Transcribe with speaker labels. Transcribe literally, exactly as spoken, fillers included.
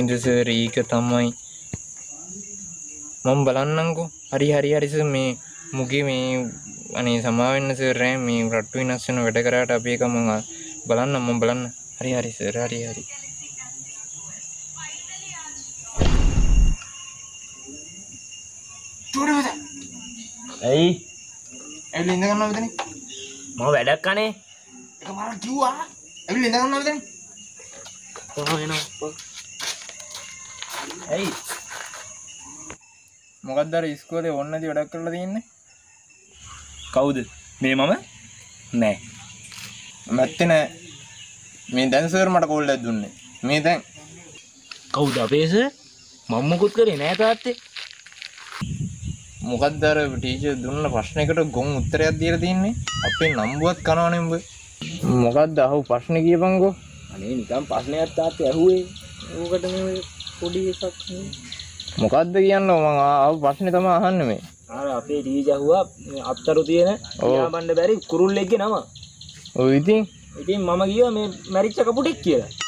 Speaker 1: නේද සර් ඒක තමයි මම බලන්නම්කෝ හරි හරි හරි සර් මේ මුගේ මේ අනේ සමා වෙන්න සර් රෑ මේ රට්ටු වෙනස් වෙන වැඩ කරාට අපි එක මම බලන්න මම බලන්න හරි හරි සර් හරි හරි චෝරවද
Speaker 2: ඇයි
Speaker 1: ඇවිල්ලා ඉඳ ගන්නවද නේ
Speaker 2: මම වැඩක් කනේ
Speaker 1: එකපාරක් කිව්වා ඇවිල්ලා ඉඳ ගන්නවද නේ
Speaker 2: කොහොම එනවා ඇයි
Speaker 1: මොකක්ද අර ඉස්කෝලේ ඕන්නදී වැඩක් කරලා තියෙන්නේ
Speaker 2: කවුද මේ මම නෑ
Speaker 1: මැත්තේ නෑ මේ දැන් සර් මට කෝල් එකක් දුන්නේ මේ දැන්
Speaker 2: කවුද අපේ සර් මම මොකුත් කරේ නෑ තාත්තේ
Speaker 1: මොකක්ද අර ටීචර් දුන්න ප්‍රශ්නයකට ගොන් උත්තරයක් දීලා තින්නේ අපේ නම්බුවත් කනවනේ උඹ මොකක්ද අහුව ප්‍රශ්නේ කියපන්කෝ
Speaker 2: අනේ නිකන් ප්‍රශ්නයක් තාත්තේ ඇහුවේ ඕකට මේ පොඩි එකක් නේ
Speaker 1: මොකක්ද කියන්නේ මම ආව ප්‍රශ්නේ තමයි අහන්නේ මේ
Speaker 2: අර අපේ ටීචර් අහුවා අත්තරු තියෙන ලියා බණ්ඩ බැරි කුරුල්ලෙක්ගේ නම
Speaker 1: ඔය ඉතින්
Speaker 2: ඉතින් මම ගියා මේ මැරිච්ච කපුටෙක් කියලා